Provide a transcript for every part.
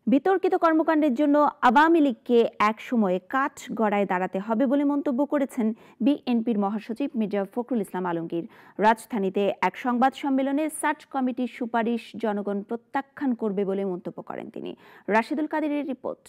বিতর্কিত কর্মকাণ্ডের জন্য আওয়ামী লীগকে একসময়ে কাঠগড়ায় দাঁড়াতে হবে বলে মন্তব্য করেছেন বিএনপির মহাসচিব মির্জা ফখরুল ইসলাম আলমগীর। রাজধানীতে এক সংবাদ সম্মেলনে সার্চ কমিটির সুপারিশ জনগণ প্রত্যাখ্যান করবে বলে মন্তব্য করেন তিনি। রাশেদুল কাদেরের রিপোর্ট।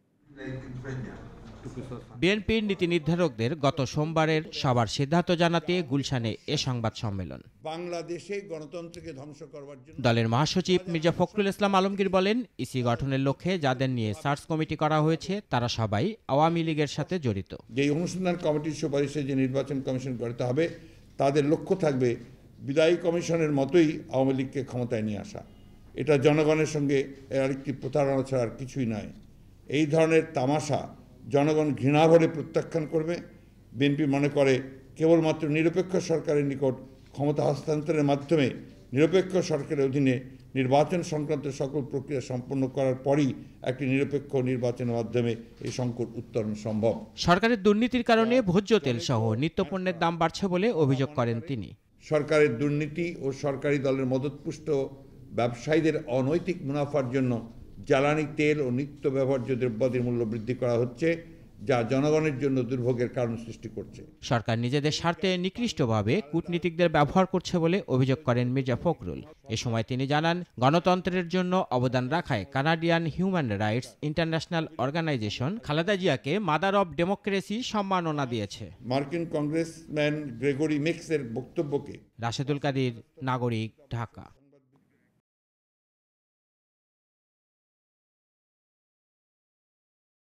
বিএনপির নীতি নির্ধারকদের গত সোমবারের সবার সিদ্ধান্ত জানাতে গুলশানে এ সংবাদ সম্মেলন। বাংলাদেশে গণতন্ত্রকে ধ্বংস করবার জন্য দলের মহাসচিব মির্জা ফখরুল ইসলাম আলমগীর বলেন, ইসি গঠনের লক্ষ্যে যাদের নিয়ে সার্চ কমিটি করা হয়েছে তারা সবাই আওয়ামী লীগের সাথে জড়িত। যে অনুসন্ধান কমিটির সুপারিশে যে নির্বাচন কমিশন গঠিত হবে তাদের লক্ষ্য থাকবে বিদায়ী কমিশনের মতোই আওয়ামী লীগকে ক্ষমতায় নিয়ে আসা। এটা জনগণের সঙ্গে আরেকটি প্রতারণা ছাড়া আর কিছুই নয়। এই ধরনের তামাশা জনগণ ঘৃণাভরে প্রত্যাখ্যান করবে। বিএনপি মনে করে কেবলমাত্র নিরপেক্ষ সরকারের নিকট ক্ষমতা হস্তান্তরের মাধ্যমে নিরপেক্ষ সরকারের অধীনে নির্বাচন সংক্রান্ত সকল প্রক্রিয়া সম্পন্ন করার পরই একটি নিরপেক্ষ নির্বাচনের মাধ্যমে এই সংকট উত্তরণ সম্ভব। সরকারের দুর্নীতির কারণে ভোজ্য তেল সহ নিত্যপণ্যের দাম বাড়ছে বলে অভিযোগ করেন তিনি। সরকারের দুর্নীতি ও সরকারি দলের মদতপুষ্ট ব্যবসায়ীদের অনৈতিক মুনাফার জন্য জ্বালানি তেল ও নিত্য ব্যবহার্য দ্রব্যাদির মূল্য বৃদ্ধি করা হচ্ছে, যা জনগণের জন্য দুর্ভোগের কারণ সৃষ্টি করছে। সরকার নিজেদের স্বার্থে নিকৃষ্টভাবে কূটনীতিকদের ব্যবহার করছে বলে অভিযোগ করেন মির্জা ফখরুল। এ সময় তিনি জানান, গণতন্ত্রের জন্য অবদান রাখায় Canadian human rights international organisation Khaleda জিয়াকে মাদার অব ডেমোক্রেসি সম্মাননা দিয়েছে। মার্কিন কংগ্রেসম্যান গ্রেগরি মিক্সের বক্তব্যকে রাশেদুল কাদের, নাগরিক, ঢাকা।